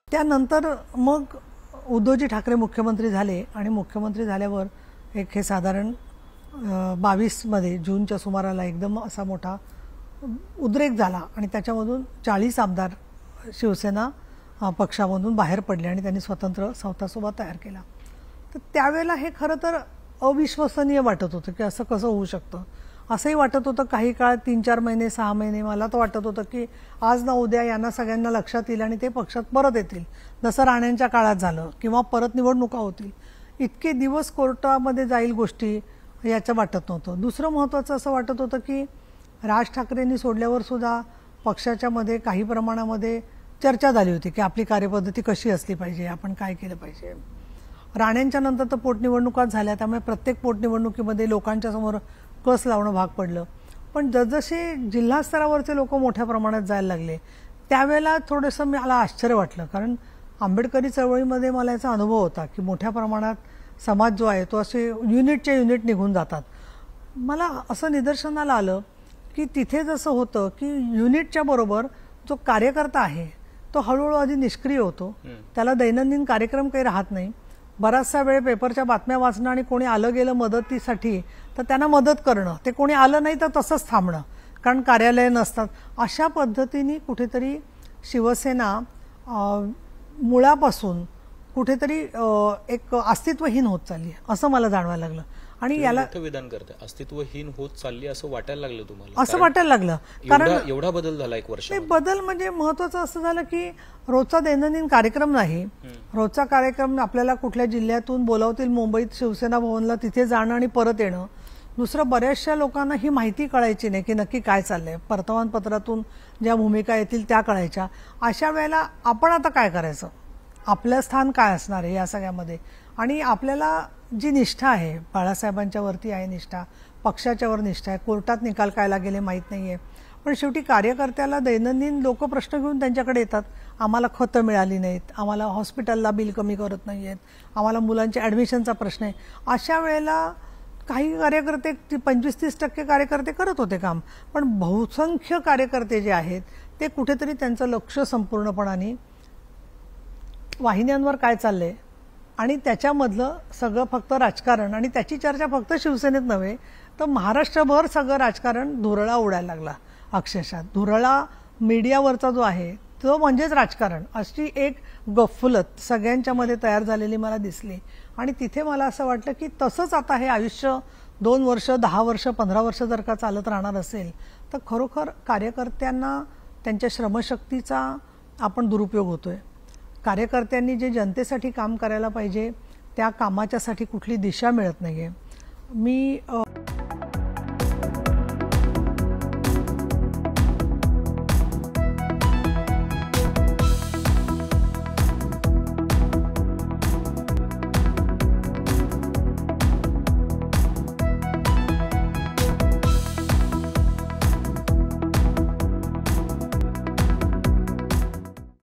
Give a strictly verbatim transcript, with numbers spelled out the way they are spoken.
त्यानंतर मग उद्धवजी ठाकरे मुख्यमंत्री झाले आणि मुख्यमंत्री झाल्यावर एक हे साधारण बावीस मध्ये जूनच्या सुमाराला एकदम असा मोठा उद्रेक झाला आणि त्याच्यामधून चाळीस आमदार शिवसेना पक्षामधून बाहेर पडले आणि त्यांनी स्वतंत्र सौथासोबा तयार केला। तर त्यावेळेला हे खरं तर अविश्वसनीय वाटत होतं की असं कसं होऊ शकतं। असंही वाटत होतं काही काळ तीन चार महिने सहा महिने मला तर वाटत होतं की आज ना उद्या यांना सगळ्यांना लक्षात येईल आणि ते पक्षात परत येतील, जसं राणेंच्या काळात झालं, किंवा परत निवडणुका होतील। इतके दिवस कोर्टामध्ये जाईल गोष्टी याचं वाटत नव्हतं। दुसरं महत्त्वाचं असं वाटत होतं की राज ठाकरेंनी सोडल्यावर सुद्धा पक्षाच्या मध्ये काही प्रमाणामध्ये चर्चा झाली होती की आपली कार्यपद्धती कशी असली पाहिजे, आपण काय केलं पाहिजे। राणेंच्या नंतर तर पोटनिवडणुकाच झाल्या, त्यामुळे प्रत्येक पोटनिवडणुकीमध्ये लोकांच्या समोर कस लावणं भाग पडलं। पण जसजसे जिल्हा स्तरावरचे लोक मोठ्या प्रमाणात जायला लागले त्यावेळेला थोडंसं मला आश्चर्य वाटलं, कारण आंबेडकरी चळवळीमध्ये मला याचा अनुभव होता की मोठ्या प्रमाणात समाज जो आहे तो असे युनिटच्या युनिट निघून जातात। मला असं निदर्शनाला आलं की तिथे जसं होतं की युनिटच्या बरोबर जो कार्यकर्ता आहे तो हळूहळू आधी निष्क्रिय होतो, त्याला दैनंदिन कार्यक्रम काही राहत नाही। बराचसा वेळ पेपरच्या बातम्या वाचणं आणि कोणी आलं गेलं मदतीसाठी तर त्यांना मदत करणं, ते कोणी आलं नाही तर तसंच थांबणं, कारण कार्यालय नसतात। अशा पद्धतीने कुठेतरी शिवसेना मुळापासून कुठेतरी एक अस्तित्वहीन होत चालली असं मला जाणवायला लागलं। आणि याला विधान करते अस्तित्वहीन होत चालली असं वाटायला लागलं तुम्हाला? असं वाटायला लागलं, कारण एवढा बदल झाला एक वर्ष। बदल म्हणजे महत्वाचं असं झालं की रोजचा दैनंदिन कार्यक्रम नाही, रोजचा कार्यक्रम आपल्याला कुठल्या जिल्ह्यातून बोलावतील मुंबईत शिवसेना भवनला तिथे जाणं आणि परत येणं। दुसरं बऱ्याचशा लोकांना ही माहिती कळायची नाही की नक्की काय चाललंय, वर्तमानपत्रातून ज्या भूमिका येतील त्या कळायच्या। अशा वेळेला आपण आता काय करायचं, आपलं स्थान काय असणार आहे या सगळ्यामध्ये, आणि आपल्याला जी निष्ठा आहे बाळासाहेबांच्या वरती आहे निष्ठा, पक्षाच्या वर निष्ठा आहे, कोर्टात निकाल काय लागेले माहीत नाहीये, पण शेवटी कार्यकर्त्याला दैनंदिन लोक प्रश्न घेऊन त्यांच्याकडे येतात, आम्हाला खतं मिळाली नाहीत, आम्हाला हॉस्पिटलला बिल कमी करत नाहीयेत, आम्हाला मुलांच्या ॲडमिशनचा प्रश्न आहे। अशा वेळेला काही कार्यकर्ते पंचवीस तीस टक्के कार्यकर्ते करत होते काम, पण बहुसंख्य कार्यकर्ते जे आहेत ते कुठेतरी त्यांचं लक्ष संपूर्णपणाने वाहिन्यांवर काय चाललंय आणि त्याच्यामधलं सगळं फक्त राजकारण, आणि त्याची चर्चा फक्त शिवसेनेत नव्हे तर महाराष्ट्रभर सगळं राजकारण धुरळा उडायला लागला। अक्षरशः धुरळा मीडियावरचा जो आहे तो म्हणजेच राजकारण, अशी एक गफलत सगळ्यांच्यामध्ये तयार झालेली मला दिसली। आणि तिथे मला असं वाटलं की तसंच आता हे आयुष्य दोन वर्ष दहा वर्ष पंधरा वर्ष जर का चालत राहणार असेल तर खरोखर कार्यकर्त्यांना त्यांच्या श्रमशक्तीचा आपण दुरुपयोग होतोय। कार्यकर्त्यांनी जे जनतेसाठी काम करायला पाहिजे त्या कामाच्यासाठी कुठली दिशा मिळत नाहीये। मी